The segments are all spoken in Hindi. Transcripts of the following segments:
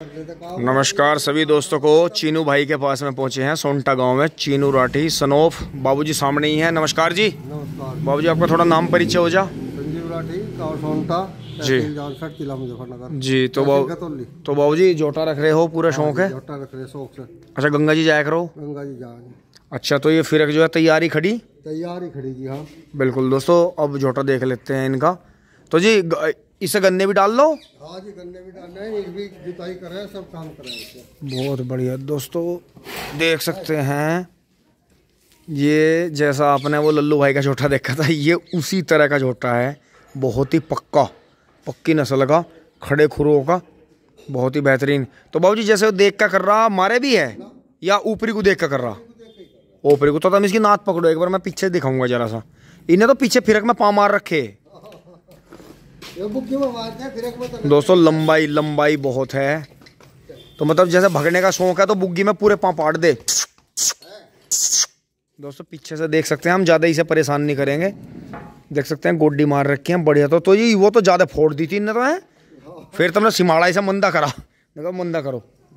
नमस्कार सभी दोस्तों को, चीनू भाई के पास में पहुंचे हैं सोनटा गांव में। चीनू राठी सनोफ बाबूजी सामने ही हैं। नमस्कार जी। नमस्कार बाबूजी, आपका थोड़ा नाम परिचय हो जा। संजीव राठी, गाँव सोनटा, जी जिला मुजफ्फरनगर जी। तो बाबूजी जोटा रख रहे हो, पूरा शौक है? जोटा रख रहे शौक से। अच्छा, गंगा जी जाया करो। गंगा जी जा। अच्छा, तो ये फिर जो है तैयारी खड़ी खड़ी जी। हाँ बिल्कुल दोस्तों, अब जोटा देख लेते हैं इनका। तो जी इसे गन्ने भी डाल लो। हाँ जी, गन्ने भी डालना है, एक भी जुताई कर रहे हैं, सब काम कर रहे हैं। बहुत बढ़िया दोस्तों, देख सकते हैं ये जैसा आपने वो लल्लू भाई का झोटा देखा था, ये उसी तरह का झोटा है। बहुत ही पक्की नस्ल का, खड़े खुरों का, बहुत ही बेहतरीन। तो बाबूजी जैसे वो देख का कर रहा, मारे भी है या ऊपरी को देख का कर रहा? ऊपरी को। तो तुम इसकी नाथ पकड़ो, एक बार मैं पीछे दिखाऊंगा जरा सा। इन्हें तो पीछे फिरक में पाँव मार रखे दोस्तों। लंबाई बहुत है। तो मतलब जैसे भगने का शौक है तो बुग्गी में पूरे पाँव पाड़ दे दोस्तों। पीछे से देख सकते हैं, हम ज़्यादा इसे परेशान नहीं करेंगे। देख सकते हैं गोड्डी मार रखी है बढ़िया। तो ये वो तो ज़्यादा फोड़ दी थी इन्हें तो है। फिर तुमने सिमाड़ा इसे मंदा करा। देखो मंदा करो।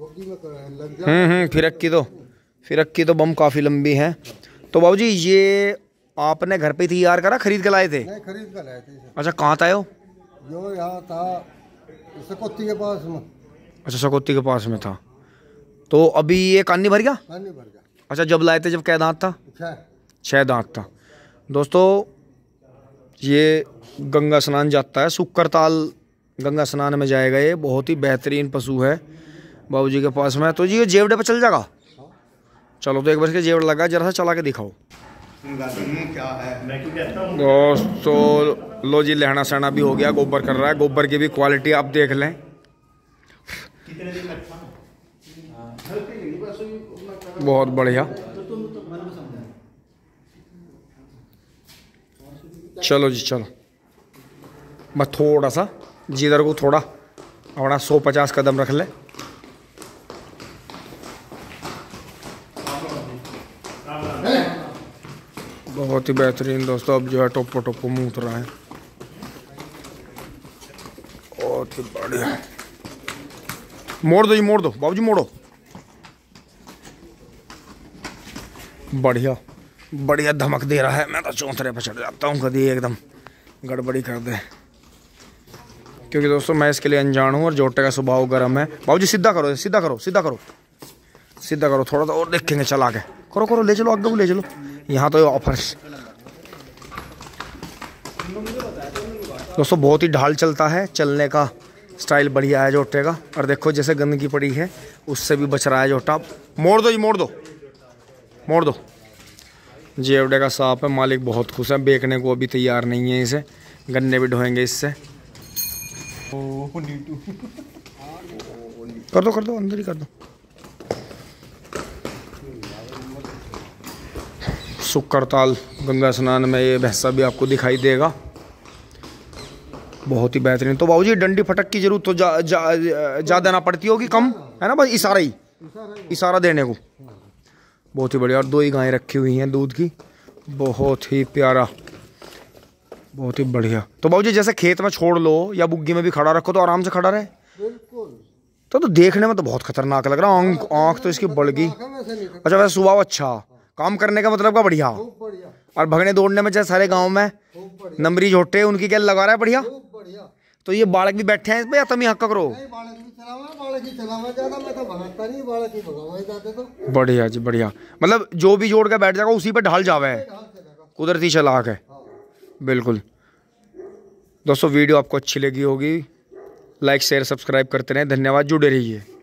फिरक की तो बम काफ़ी लंबी है। तो बाबूजी ये आपने घर पे तैयार करा, खरीद के लाए थे? नहीं, खरीद कर लाए थे। अच्छा, कहाँ था यो? जो यहाँ था सकोती के पास में। अच्छा, सकोती के पास में था। तो अभी ये कानी भर गया? कानी भर गया। अच्छा, जब लाए थे जब क्या दांत था? 6 दांत था दोस्तों। ये गंगा स्नान जाता है, शुक्रताल गंगा स्नान में जाएगा। ये बहुत ही बेहतरीन पशु है बाबूजी के पास में। तो जी ये जेवड़े पे चल जाएगा? चलो तो एक बार इसके जेवड़ लगा, जरा सा चला के दिखाओ क्या है दोस्तों। लो जी, लहना सहना भी हो गया, गोबर कर रहा है। गोबर की भी क्वालिटी आप देख लें। बहुत बढ़िया। चलो जी चलो, बस थोड़ा सा जिधर को थोड़ा अपना 150 कदम रख ले। बहुत ही बेहतरीन दोस्तों। अब जो है टोपो मूत रहा है। बहुत ही बढ़िया। मोड़ दो जी, मोड़ दो बाबूजी, मोड़ो। बढ़िया धमक दे रहा है। मैं तो चौंतरे पर चढ़ जाता हूँ कभी एकदम गड़बड़ी कर दे, क्योंकि दोस्तों मैं इसके लिए अनजान हूँ और जोटे का स्वभाव गर्म है। बाबूजी सीधा करो, सीधा करो, सीधा करो, सीधा करो। थोड़ा सा और देखेंगे चला के। करो, ले चलो आगे को, ले चलो। यहाँ तो ऑफर दोस्तों, बहुत ही ढाल चलता है। चलने का स्टाइल बढ़िया है जोटे का। और देखो जैसे गंदगी पड़ी है उससे भी बच रहा है जोटा। मोड़ दो जी, मोड़ दो। जेवड़े का साफ है, मालिक बहुत खुश है। बेचने को अभी तैयार नहीं है इसे। गन्ने भी ढोएंगे इससे। कर दो अंदर ही कर दो। शुक्रताल गंगा स्नान में ये भैंसा भी आपको दिखाई देगा। बहुत ही बेहतरीन। तो बाबूजी डंडी फटक की जरूरत तो ज़्यादा ना पड़ती होगी, कम है ना? बस इशारा देने को। बहुत ही बढ़िया। और 2 ही गायें रखी हुई हैं दूध की। बहुत ही प्यारा, बहुत ही बढ़िया। तो बाबूजी जैसे खेत में छोड़ लो या बुग्गी में भी खड़ा रखो तो आराम से खड़ा रहे। बिल्कुल। तो देखने में तो बहुत खतरनाक लग रहा है। आँख तो इसकी बढ़ गई। अच्छा, वैसे स्वभाव अच्छा, काम करने का मतलब का बढ़िया। और भगने दौड़ने में चाहे सारे गाँव में नंबरी झोटे उनकी क्या लगा रहा है बढ़िया। तो ये बालक भी बैठे हैं इस पे या तुम ही हक करो? बढ़िया जी बढ़िया। मतलब जो भी जोड़ के बैठ जाएगा उसी पे ढाल जावे है, कुदरती चालाक है। बिल्कुल दोस्तों, वीडियो आपको अच्छी लगी होगी। लाइक शेयर सब्सक्राइब करते रहें। धन्यवाद, जुड़े रहिए।